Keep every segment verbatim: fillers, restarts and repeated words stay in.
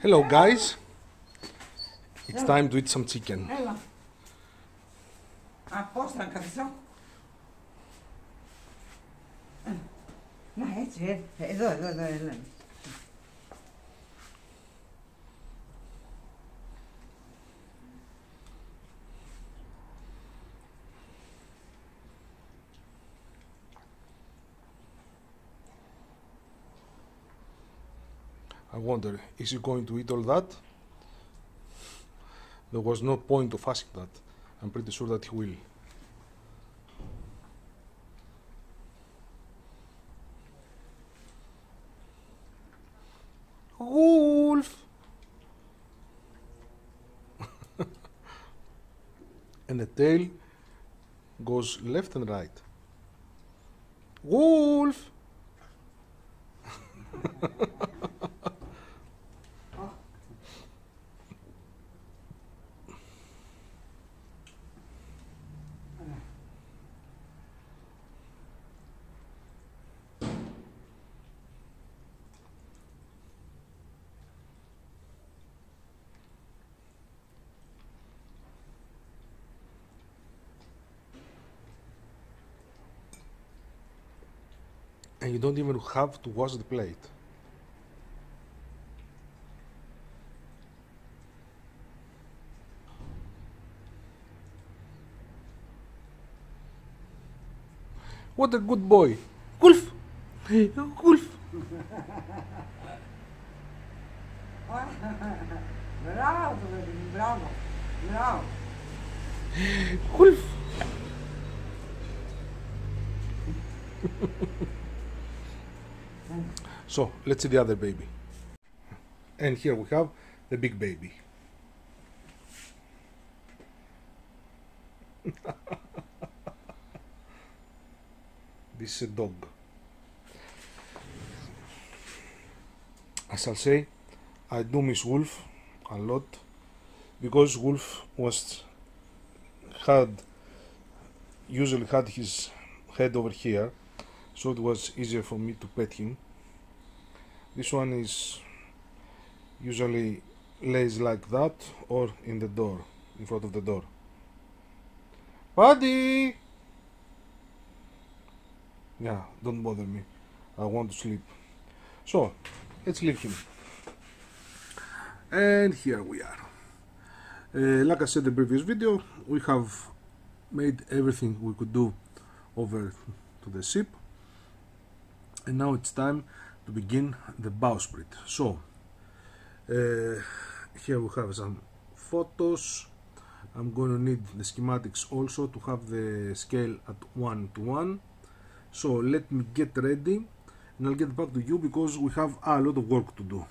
Hello guys, it's time to eat some chicken. Έλα. Α, πώς θα καθίσω. Να, έτσι, ε. Εδώ, εδώ, εδώ, εδώ. I wonder, is he going to eat all that? There was no point of asking that. I'm pretty sure that he will. Wolf! And the tail goes left and right. Wolf! And you don't even have to wash the plate. What a good boy! Wolf! Wolf! Μπράβο, παιδί, μπράβο. Μπράβο. Wolf! So, let's see the other baby. And here we have the big baby. This is a dog. As I'll say, I do miss Wolf a lot because Wolf was had usually had his head over here, so it was easier for me to pet him. This one is usually lays like that or in the door, in front of the door. Buddy! Yeah, don't bother me. I want to sleep. So, let's leave him. And here we are. Uh, like I said in the previous video, we have made everything we could do over to the ship. And now it's time to begin the bowsprit. So, uh, here we have some photos. I'm going to need the schematics also to have the scale at one to one. So let me get ready and I'll get back to you because we have a lot of work to do.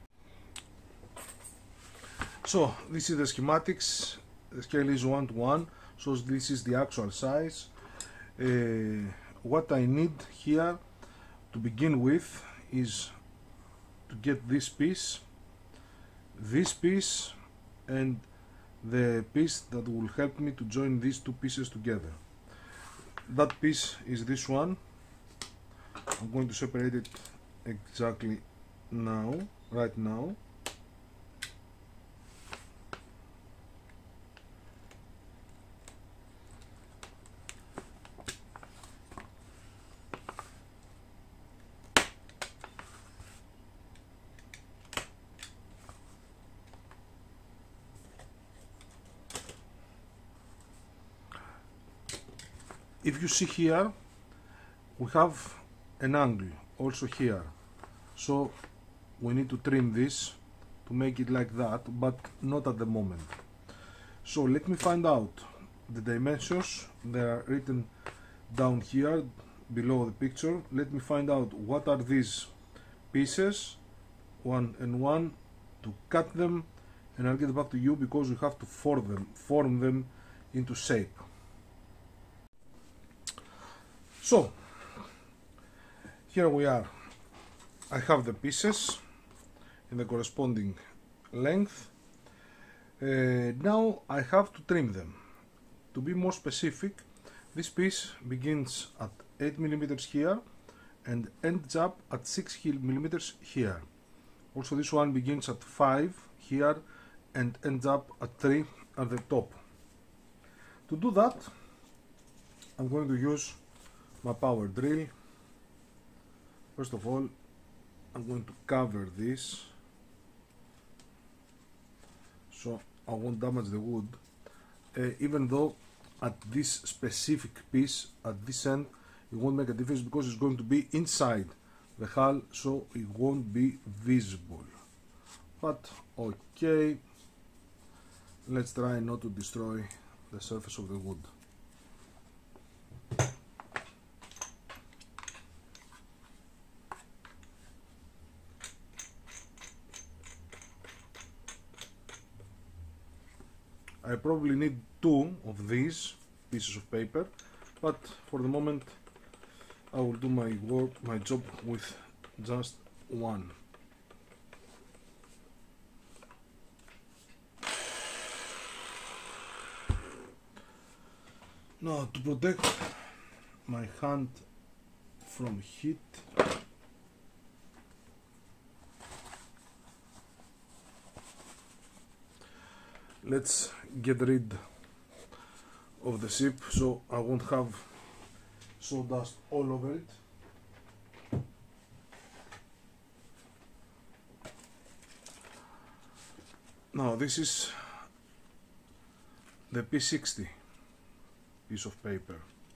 So this is the schematics. The scale is one to one, so this is the actual size. Uh, what I need here to begin with is to get this piece, this piece, and the piece that will help me to join these two pieces together. That piece is this one. I'm going to separate it exactly now, right now. If you see here, we have an angle also here, so we need to trim this to make it like that, but not at the moment. So let me find out the dimensions. They are written down here below the picture. Let me find out what are these pieces, one and one, to cut them, and I'll get back to you because we have to form them, form them into shape. So, here we are. I have the pieces in the corresponding length. Uh, now I have to trim them. To be more specific, this piece begins at eight millimeters here and ends up at six millimeters here. Also this one begins at five here and ends up at three at the top. To do that, I'm going to use my power drill. First of all, I'm going to cover this so I won't damage the wood, uh, even though at this specific piece at this end it won't make a difference because it's going to be inside the hull, so it won't be visible. But okay, let's try not to destroy the surface of the wood. I probably need two of these pieces of paper, but for the moment I will do my work, my job with just one. Now, to protect my hand from heat, let's get rid of the ship so I won't have sawdust all over it. Now this is the P sixty piece of paper.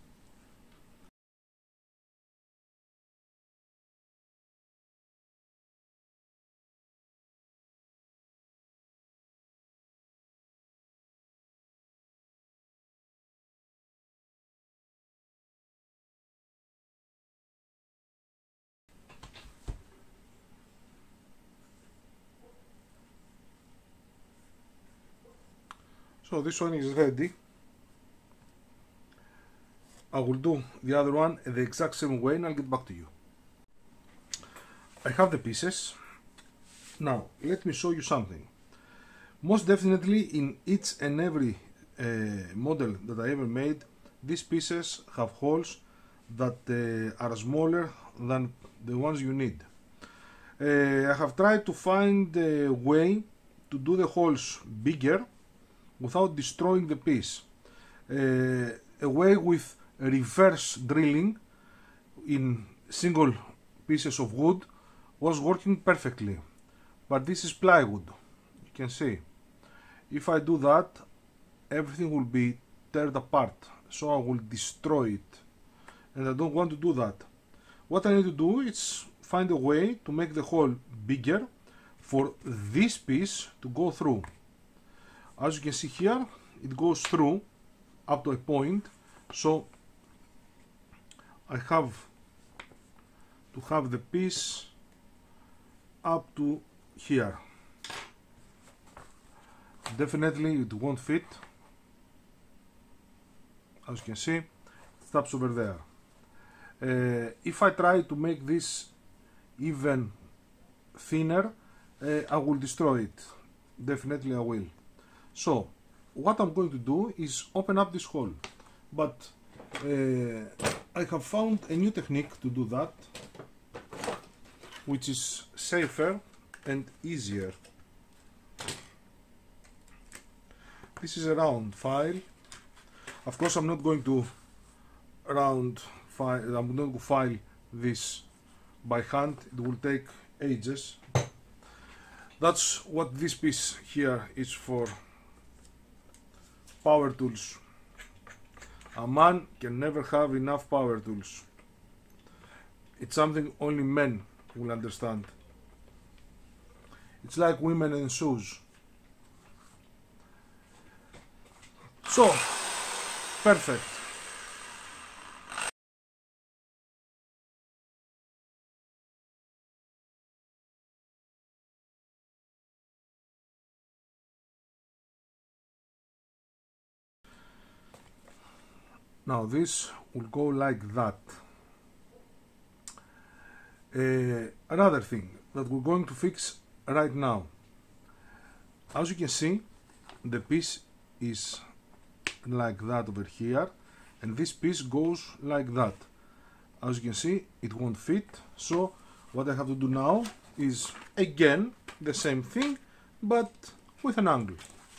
So this one is ready. I will do the other one the exact same way and I'll get back to you. I have the pieces. Now let me show you something. Most definitely in each and every uh, model that I ever made, these pieces have holes that uh, are smaller than the ones you need. Uh, I have tried to find a way to do the holes bigger without destroying the piece. Uh, a way with reverse drilling in single pieces of wood was working perfectly, but this is plywood, you can see. If I do that, everything will be teared apart, so I will destroy it, and I don't want to do that. What I need to do is find a way to make the hole bigger for this piece to go through. As you can see here, it goes through up to a point, so I have to have the piece up to here. Definitely it won't fit. As you can see, it stops over there. Uh, if I try to make this even thinner, uh, I will destroy it. Definitely I will. So what I'm going to do is open up this hole, but uh, I have found a new technique to do that, which is safer and easier. This is a round file. Of course I'm not going to round file, I'm not going to file this by hand, it will take ages. That's what this piece here is for. Power tools. A man can never have enough power tools. It's something only men will understand. It's like women and shoes. So, perfect. Now this will go like that. Uh, another thing that we're going to fix right now. As you can see, the piece is like that over here, and this piece goes like that. As you can see, it won't fit, so what I have to do now is again the same thing, but with an angle.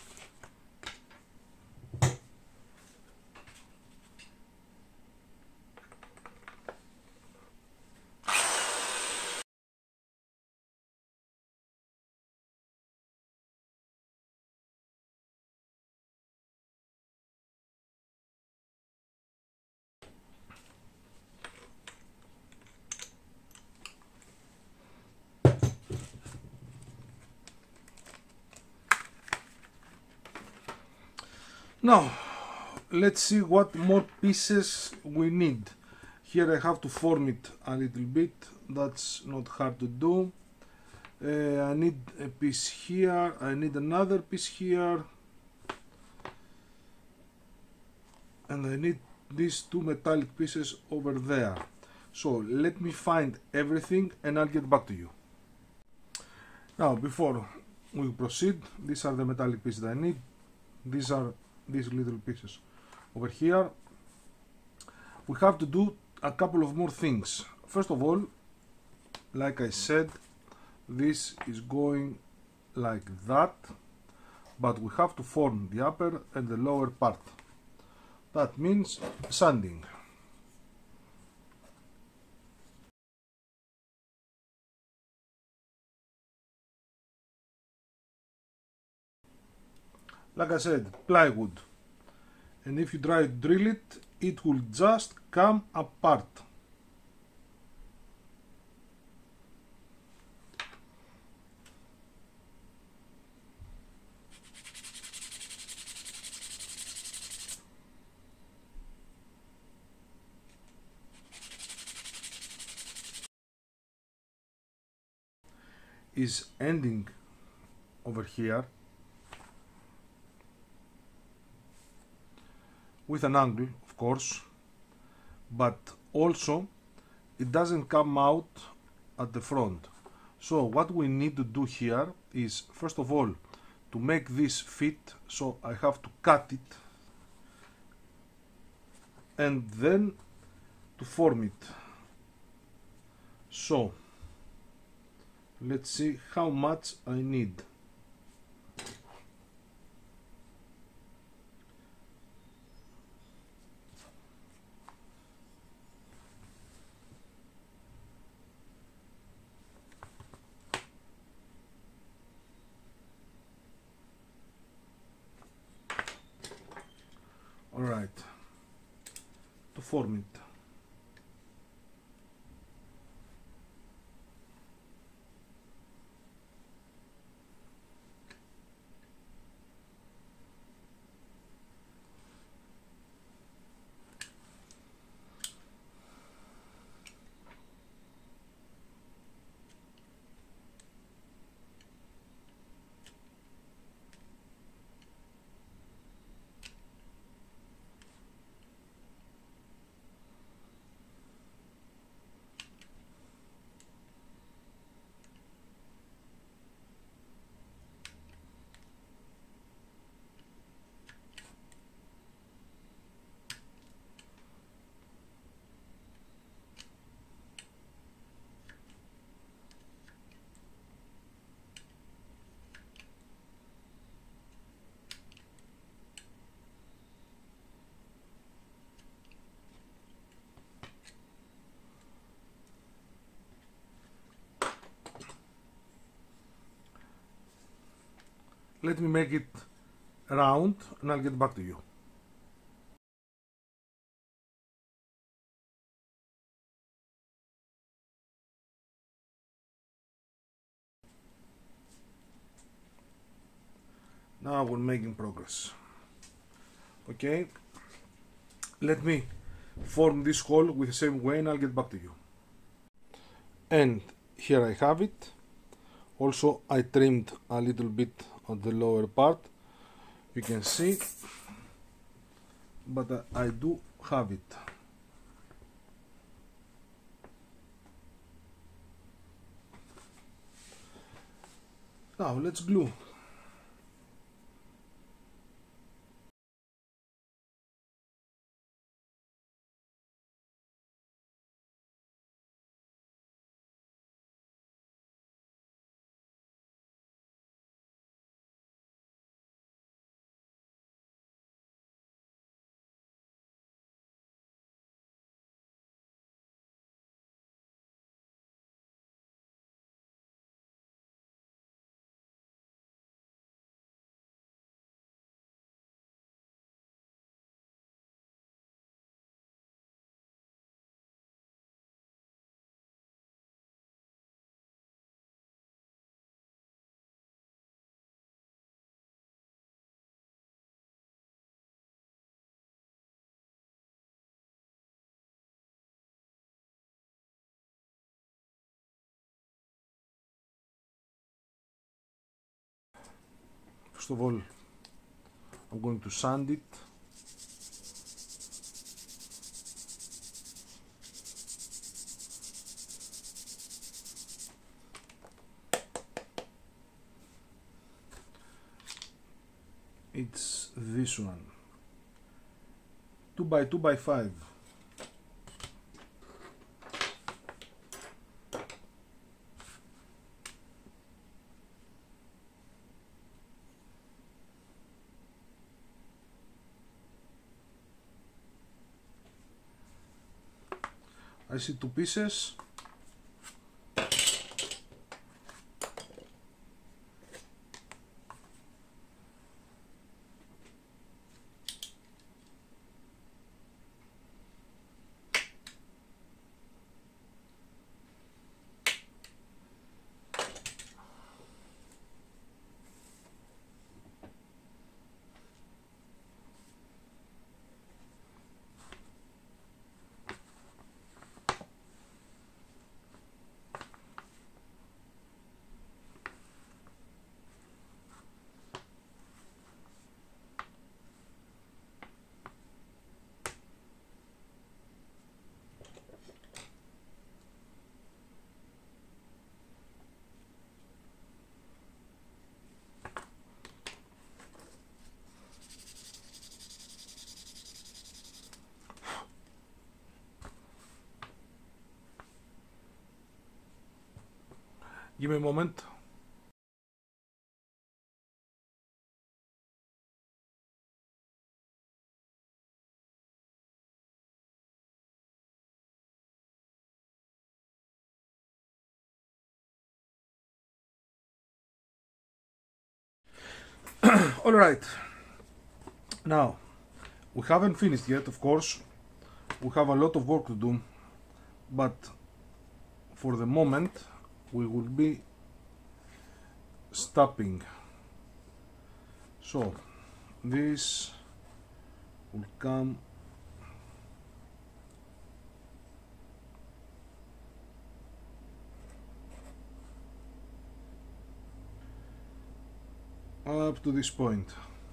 Now, let's see what more pieces we need. Here I have to form it a little bit, that's not hard to do. Uh, I need a piece here, I need another piece here, and I need these two metallic pieces over there. So let me find everything and I'll get back to you. Now, before we proceed, these are the metallic pieces that I need. These are these little pieces over here. We have to do a couple of more things. First of all, like I said, this is going like that, but we have to form the upper and the lower part. That means sanding. Like I said, plywood, and if you try to drill it, it will just come apart. Is ending over here with an angle, of course, but also it doesn't come out at the front. So what we need to do here is, first of all, to make this fit, so I have to cut it and then to form it. So let's see how much I need. Alright, to form it. Let me make it round and I'll get back to you. Now we're making progress. Okay, let me form this hole with the same way and I'll get back to you. And here I have it. Also I trimmed a little bit on the lower part, you can see, but uh, I do have it. Now let's glue. First of all, I'm going to sand it. It's this one, two by two by five. I see two pieces. Give me a moment. All right. Now, we haven't finished yet, of course. We have a lot of work to do, but for the moment, we will be stopping. So this will come up to this point.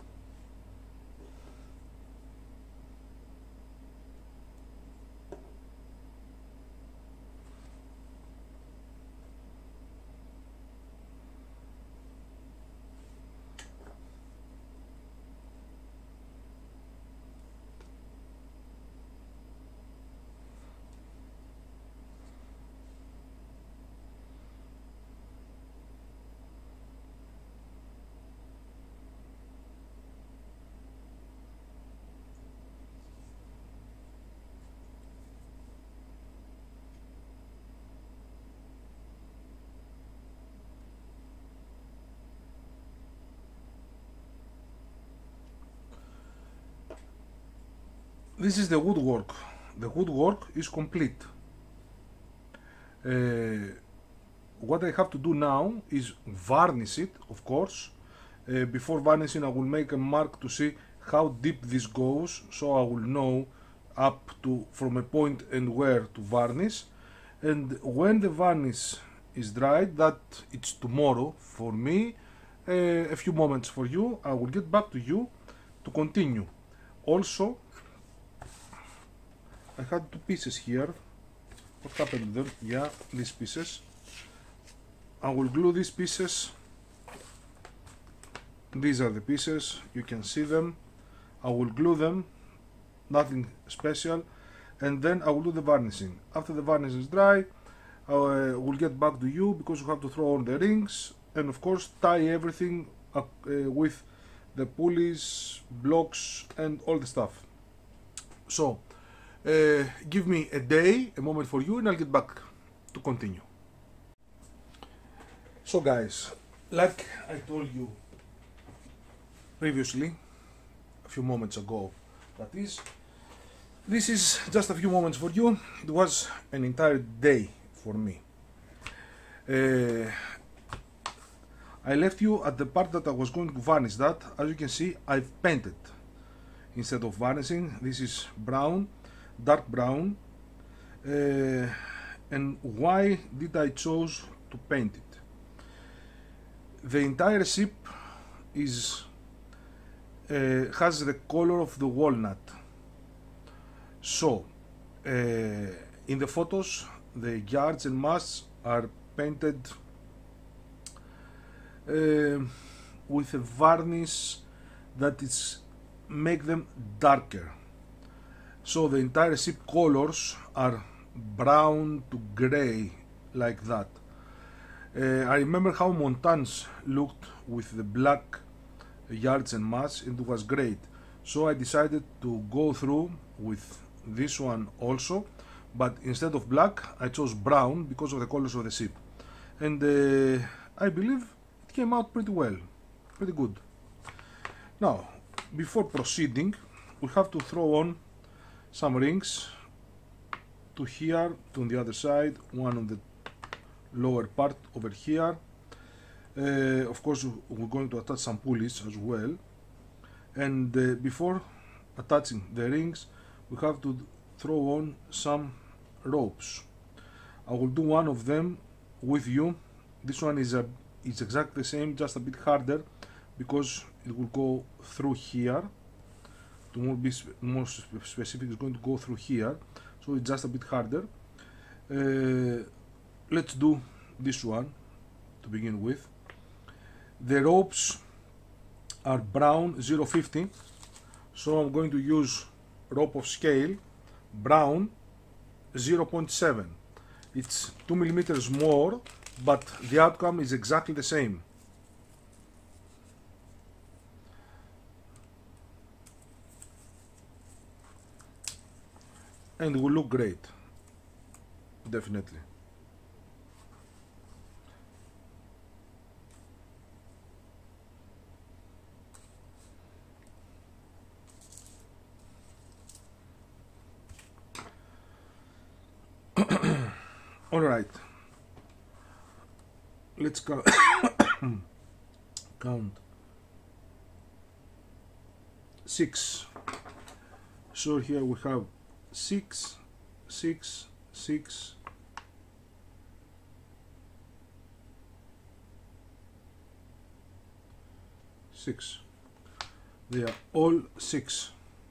This is the woodwork. The woodwork is complete. Uh, what I have to do now is varnish it, of course. Uh, before varnishing, I will make a mark to see how deep this goes, so I will know up to from a point and where to varnish. And when the varnish is dried, that it's tomorrow for me, uh, a few moments for you, I will get back to you to continue. Also, I had two pieces here. What happened to them? Yeah, these pieces. I will glue these pieces. These are the pieces, you can see them. I will glue them, nothing special, and then I will do the varnishing. After the varnish is dry, I will get back to you because you have to throw on the rings and of course tie everything up, uh, with the pulleys, blocks and all the stuff. So Uh, give me a day, a moment for you, and I'll get back to continue. So guys, like I told you previously, a few moments ago, that is, this is just a few moments for you. It was an entire day for me. Uh, I left you at the part that I was going to varnish that. As you can see, I've painted instead of varnishing. This is brown, dark brown. Uh, and why did I choose to paint it? The entire ship is uh, has the color of the walnut. So uh, in the photos the yards and masts are painted uh, with a varnish that is make them darker. So the entire ship colors are brown to gray, like that. Uh, I remember how Montagne looked with the black yards and masts, and it was great. So I decided to go through with this one also, but instead of black I chose brown because of the colors of the ship. And uh, I believe it came out pretty well, pretty good. Now, before proceeding, we have to throw on some rings, two here, two on the other side, one on the lower part over here. Uh, of course, we're going to attach some pulleys as well. And uh, before attaching the rings, we have to throw on some ropes. I will do one of them with you. This one is a is exactly the same, just a bit harder, because it will go through here. To more be sp more specific, it's going to go through here, so it's just a bit harder. Uh, let's do this one to begin with. The ropes are brown zero fifty, so I'm going to use rope of scale brown zero point seven. It's two millimeters more, but the outcome is exactly the same. And it will look great, definitely. All right, let's count. count six. So here we have six, six, six, six. They are all six.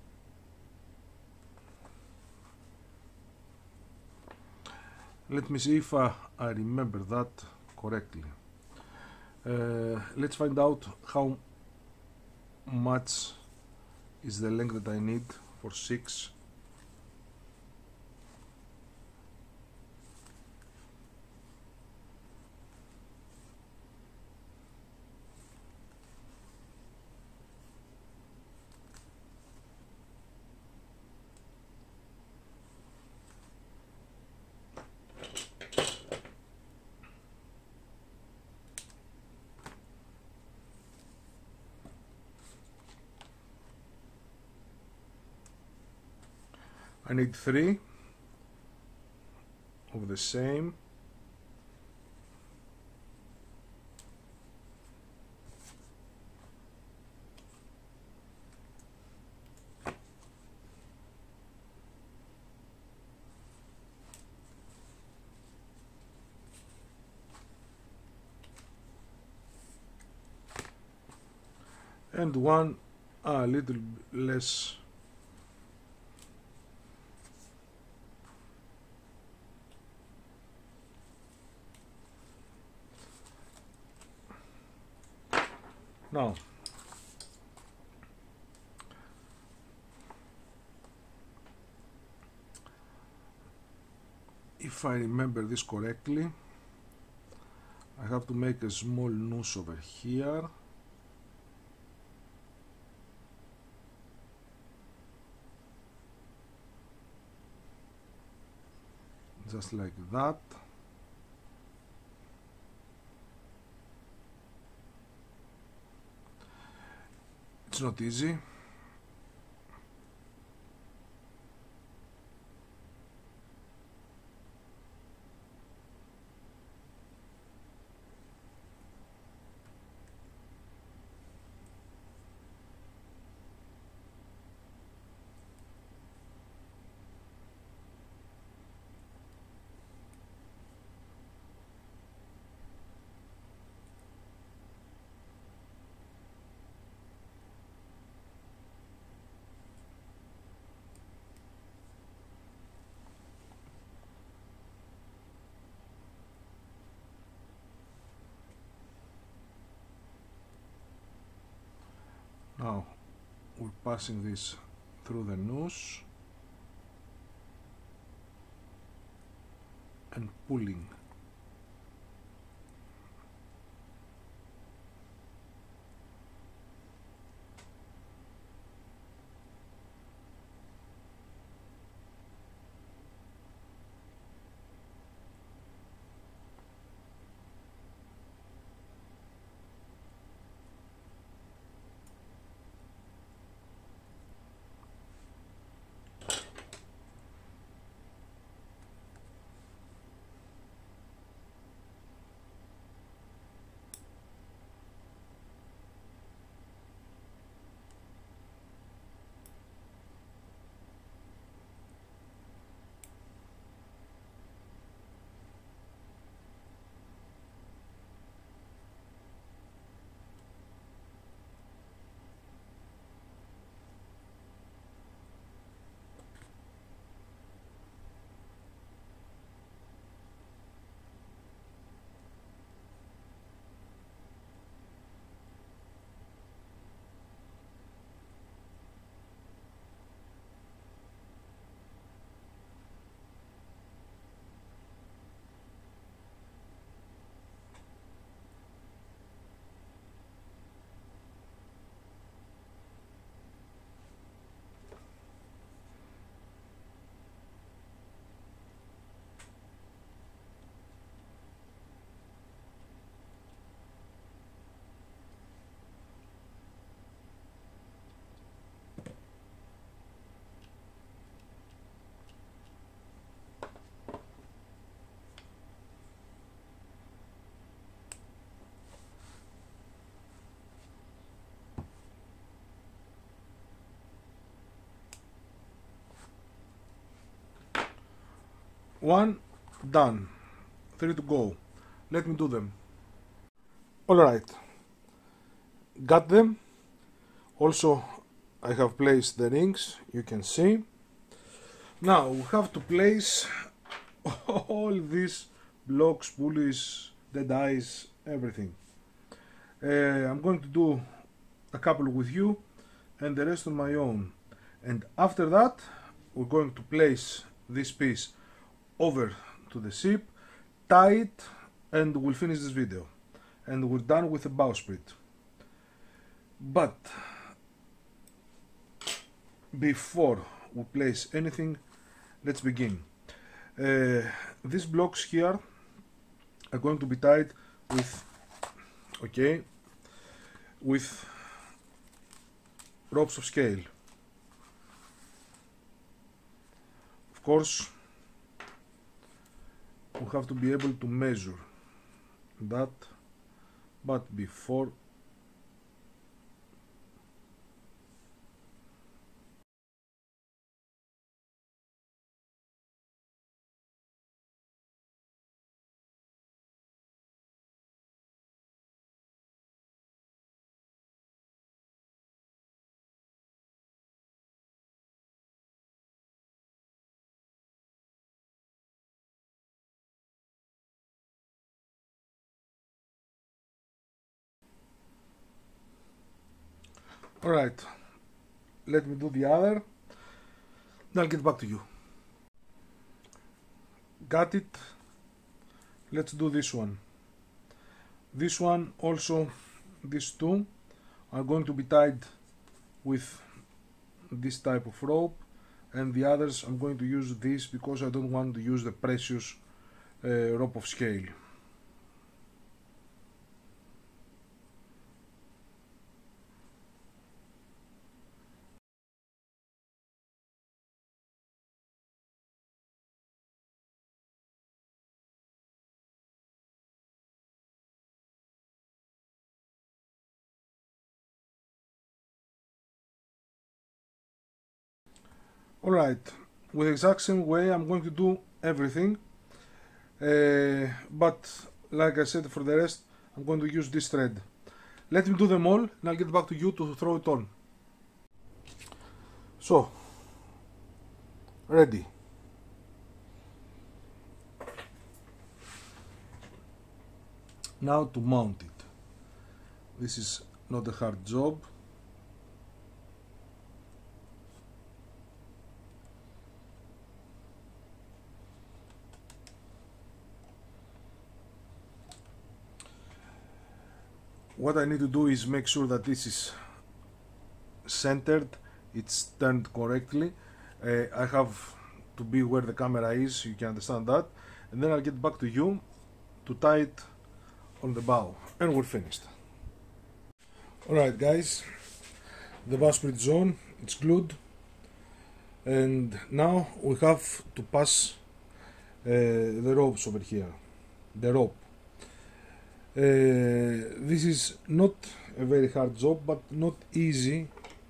Let me see if uh, I remember that correctly. Uh, let's find out how much is the length that I need for six. I need three of the same. And one a little less. Now, if I remember this correctly, I have to make a small noose over here. Just like that. It's not easy. Now we're passing this through the noose and pulling. One done, three to go. Let me do them. Alright, got them. Also I have placed the rings, you can see. Now we have to place all these blocks, pulleys, dead eyes, everything. Uh, I'm going to do a couple with you and the rest on my own. And after that we're going to place this piece over to the ship, tie it, and we'll finish this video. And we're done with the bowsprit. But before we place anything, let's begin. Uh, these blocks here are going to be tied with, okay, with ropes of scale. Of course, we have to be able to measure that, but before Alright, let me do the other, then I'll get back to you. Got it? Let's do this one. This one also, these two are going to be tied with this type of rope, and the others I'm going to use this because I don't want to use the precious uh, rope of scale. Alright, with the exact same way I'm going to do everything, uh, but like I said, for the rest I'm going to use this thread. Let me do them all and I'll get back to you to throw it on. So, ready. Now to mount it. This is not a hard job. what I need to do is make sure that this is centered, it's turned correctly. uh, I have to be where the camera is, you can understand that, and then I'll get back to you to tie it on the bow, and we're finished. Alright guys, the bowsprit is on, it's glued, and now we have to pass uh, the ropes over here, the rope. Uh, this is not a very hard job, but not easy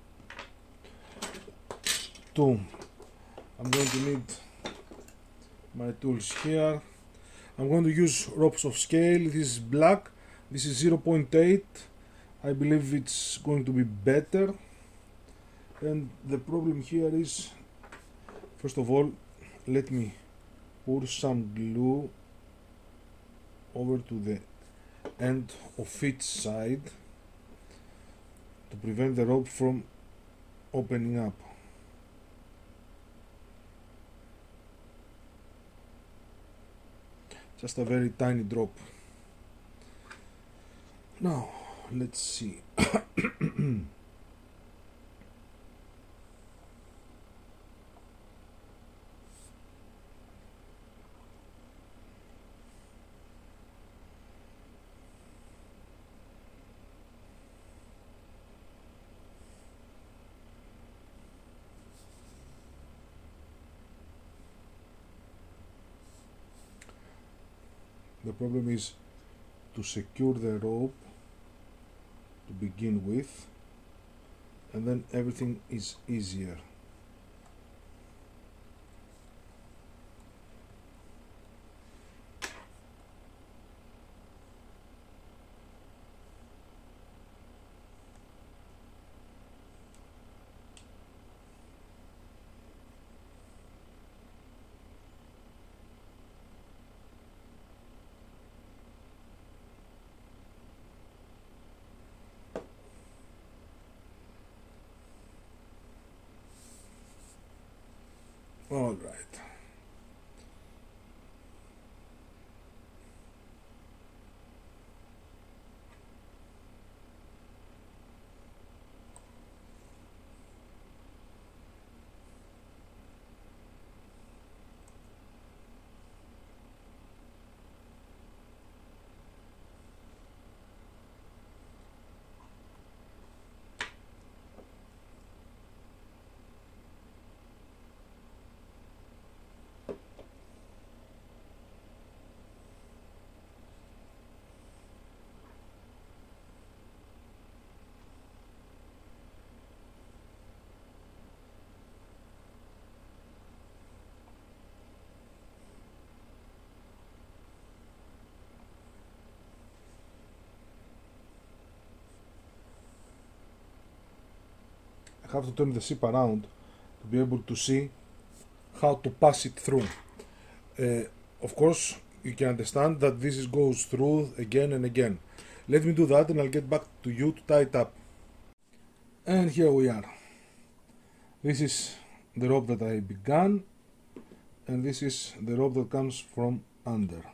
to. I'm going to need my tools here. I'm going to use ropes of scale. This is black, this is zero point eight. I believe it's going to be better. And the problem here is, first of all, let me pour some glue over to the end of each side to prevent the rope from opening up. Just a very tiny drop. Now let's see. The problem is to secure the rope to begin with, and then everything is easier. All right. I have to turn the ship around to be able to see how to pass it through. Uh, of course, you can understand that this is goes through again and again. Let me do that and I'll get back to you to tie it up. And here we are. This is the rope that I began, and this is the rope that comes from under.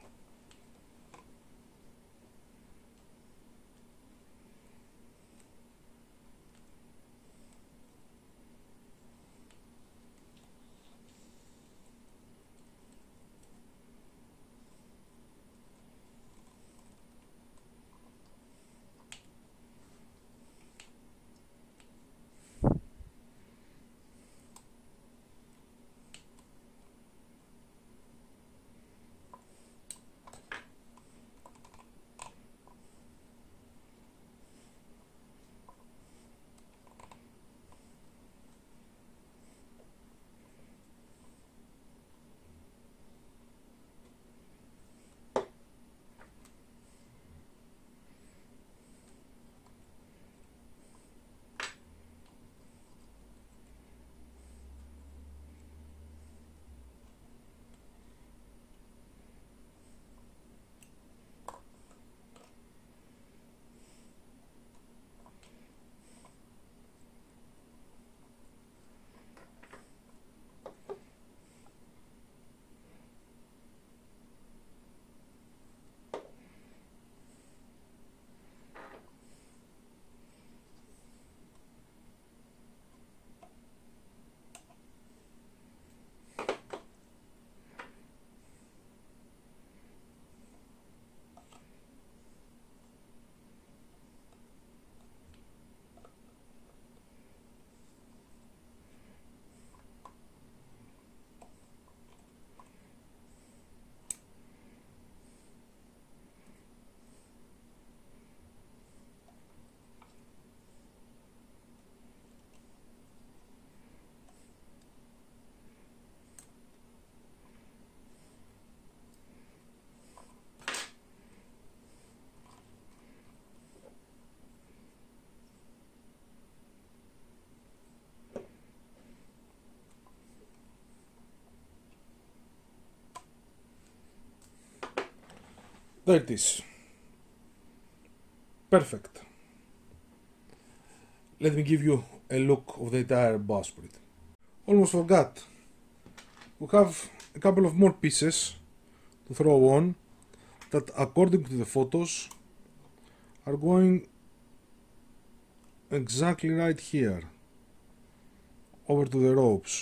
There it is. Perfect. Let me give you a look of the entire bowsprit. Almost forgot. We have a couple of more pieces to throw on that, according to the photos, are going exactly right here, over to the ropes,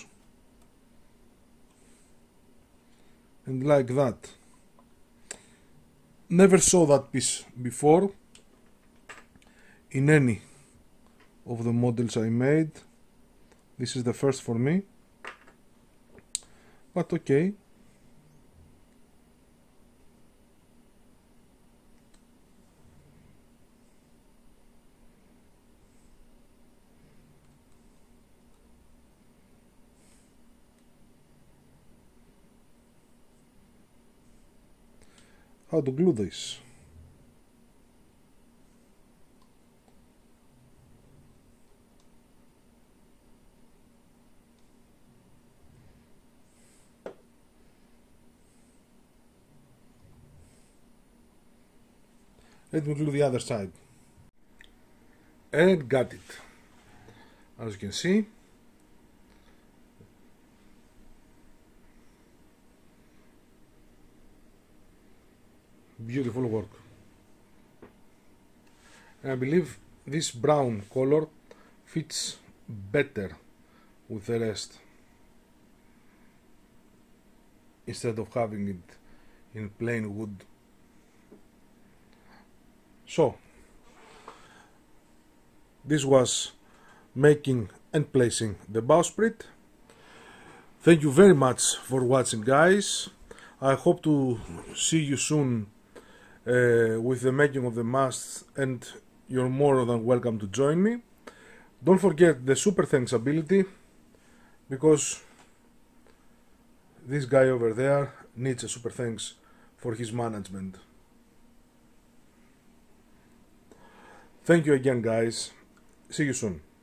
and like that. Never saw that piece before in any of the models I made. This is the first for me, but okay. How to glue this? Let me glue the other side. And got it. As you can see, beautiful work. And I believe this brown color fits better with the rest, instead of having it in plain wood. So, this was making and placing the bowsprit. Thank you very much for watching, guys. I hope to see you soon uh, with the making of the masts, and you're more than welcome to join me. Don't forget the super thanks ability, because this guy over there needs a super thanks for his management. Thank you again, guys. See you soon.